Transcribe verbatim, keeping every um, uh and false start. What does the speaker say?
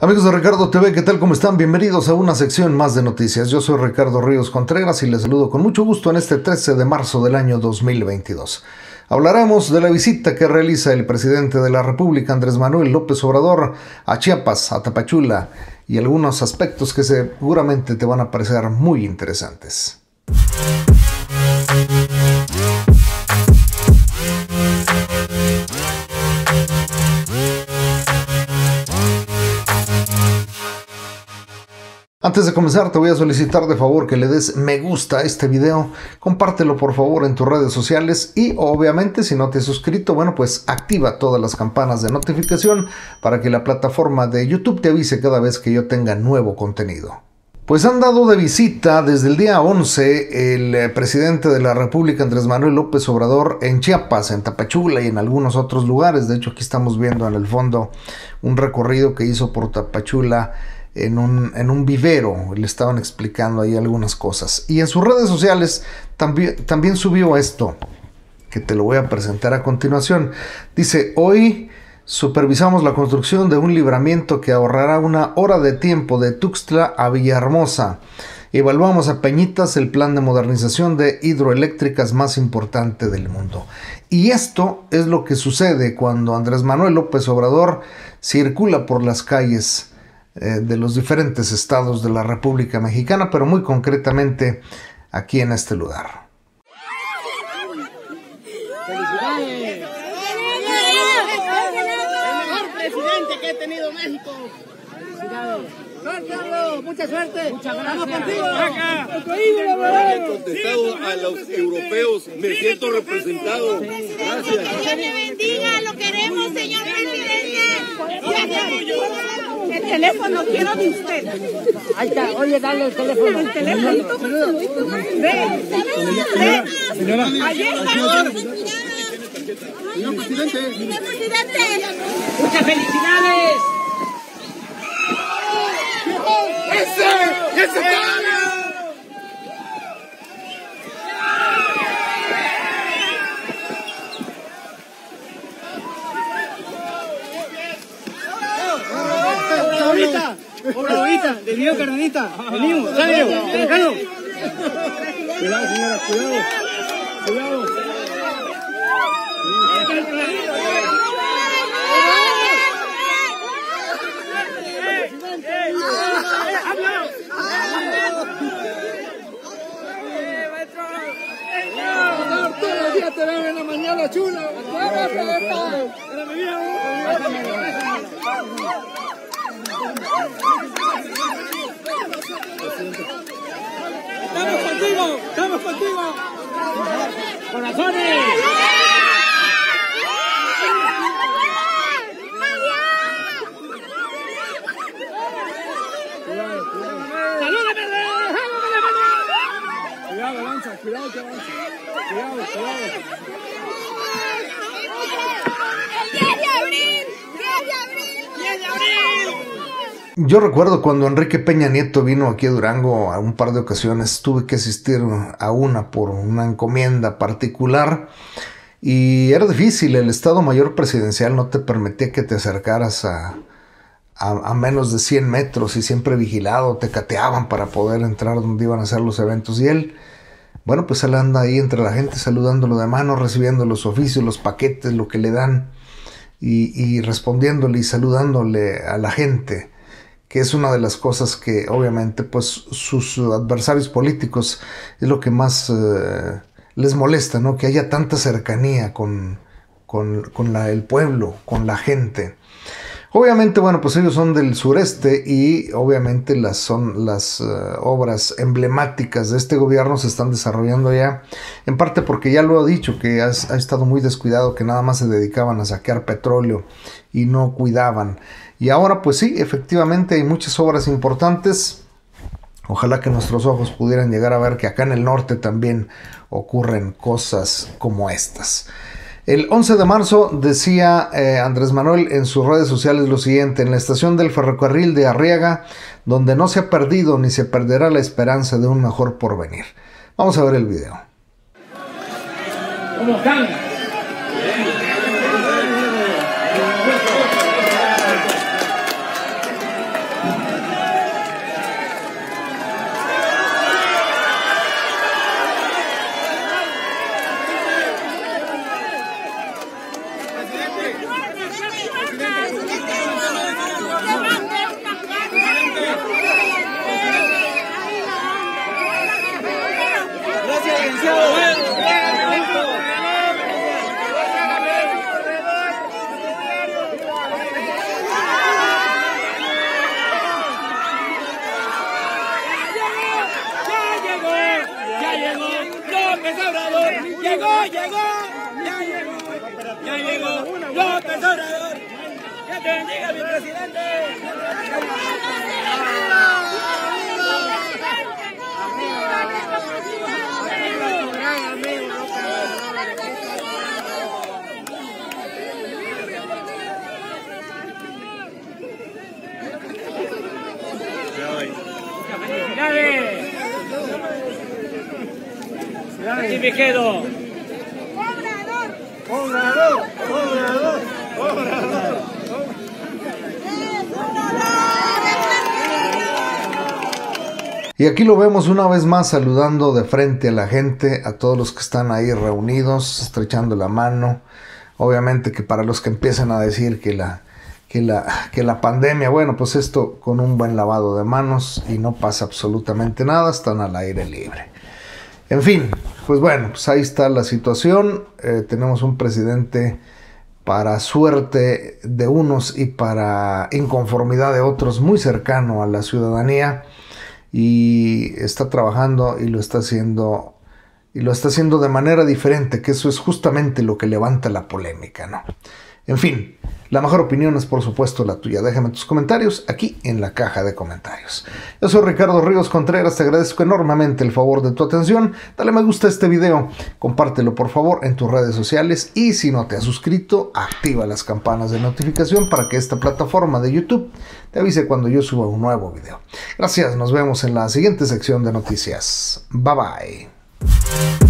Amigos de Ricardo T V, ¿qué tal? ¿Cómo están? Bienvenidos a una sección más de noticias. Yo soy Ricardo Ríos Contreras y les saludo con mucho gusto en este trece de marzo del año dos mil veintidós. Hablaremos de la visita que realiza el presidente de la República, Andrés Manuel López Obrador, a Chiapas, a Tapachula, y algunos aspectos que seguramente te van a parecer muy interesantes. Antes de comenzar te voy a solicitar de favor que le des me gusta a este video, compártelo por favor en tus redes sociales y obviamente si no te has suscrito, bueno pues activa todas las campanas de notificación para que la plataforma de YouTube te avise cada vez que yo tenga nuevo contenido. Pues han dado de visita desde el día once el presidente de la República, Andrés Manuel López Obrador, en Chiapas, en Tapachula y en algunos otros lugares. De hecho aquí estamos viendo en el fondo un recorrido que hizo por Tapachula En un, en un vivero. Le estaban explicando ahí algunas cosas. Y en sus redes sociales también, también subió esto, que te lo voy a presentar a continuación. Dice: hoy supervisamos la construcción de un libramiento que ahorrará una hora de tiempo de Tuxtla a Villahermosa. Evaluamos a Peñitas, el plan de modernización de hidroeléctricas más importante del mundo. Y esto es lo que sucede cuando Andrés Manuel López Obrador circula por las calles de los diferentes estados de la República Mexicana, pero muy concretamente aquí en este lugar. ¡Felicidades! El mejor presidente que ha tenido México. ¡Felicidades! ¡Carlos! ¡Mucha suerte! ¡Muchas gracias! ¡Contigo! He contestado a los europeos, me siento representado. Gracias. Dios le bendiga, lo queremos, señor presidente. El teléfono quiero de usted. Ahí está, oye, dale el teléfono. El teléfono. Ven, ven. Señora. Ahí está. Señor presidente. Señor presidente. ¡Muchas felicidades! ¡Ese! ¡Ese cara! ¡Obradorita! ¡Obradorita! ¡De video, carnalita! ¡Venimos! ¡Sale, Alejandro! Cuidado, señora, cuidado. Cuidado. Todos los días te veo en la mañana, chula. ¡Estamos contigo! ¡Estamos contigo! ¡Corazones! ¡Salúdame! Cuidado, avanza, cuidado que avanza. Cuidado, cuidado. diez de abril. diez de abril. ¡diez de abril! Yo recuerdo cuando Enrique Peña Nieto vino aquí a Durango a un par de ocasiones, tuve que asistir a una por una encomienda particular y era difícil. El Estado Mayor Presidencial no te permitía que te acercaras a, a, a menos de cien metros y siempre vigilado, te cateaban para poder entrar donde iban a hacer los eventos. Y él, bueno, pues él anda ahí entre la gente saludándolo de mano, recibiendo los oficios, los paquetes, lo que le dan y, y respondiéndole y saludándole a la gente, que es una de las cosas que obviamente pues sus adversarios políticos es lo que más eh, les molesta, ¿no? Que haya tanta cercanía con, con, con la, el pueblo, con la gente. Obviamente, bueno, pues ellos son del sureste y obviamente las, son las uh, obras emblemáticas de este gobierno se están desarrollando ya, en parte porque ya lo ha dicho, que ha, ha estado muy descuidado, que nada más se dedicaban a saquear petróleo y no cuidaban. Y ahora pues sí, efectivamente hay muchas obras importantes. Ojalá que nuestros ojos pudieran llegar a ver que acá en el norte también ocurren cosas como estas. El once de marzo decía eh, Andrés Manuel en sus redes sociales lo siguiente: en la estación del ferrocarril de Arriaga, donde no se ha perdido ni se perderá la esperanza de un mejor porvenir. Vamos a ver el video. ¿Cómo están? demasiado bueno. Llegó, llegó, ya llegó, ya llegó, López Obrador. Que te bendiga, mi presidente. ¡Felicidades! Aquí me quedo. Obrador, obrador, obrador. Y aquí lo vemos una vez más saludando de frente a la gente, a todos los que están ahí reunidos, estrechando la mano. Obviamente que para los que empiezan a decir que la, que la, que la pandemia, bueno, pues esto con un buen lavado de manos y no pasa absolutamente nada, están al aire libre. En fin, pues bueno, pues ahí está la situación. Eh, tenemos un presidente para suerte de unos y para inconformidad de otros muy cercano a la ciudadanía y está trabajando y lo está haciendo y lo está haciendo de manera diferente, que eso es justamente lo que levanta la polémica, ¿no? En fin, la mejor opinión es por supuesto la tuya. Déjame tus comentarios aquí en la caja de comentarios. Yo soy Ricardo Ríos Contreras, te agradezco enormemente el favor de tu atención. Dale me gusta a este video, compártelo por favor en tus redes sociales y si no te has suscrito, activa las campanas de notificación para que esta plataforma de YouTube te avise cuando yo suba un nuevo video. Gracias, nos vemos en la siguiente sección de noticias. Bye bye.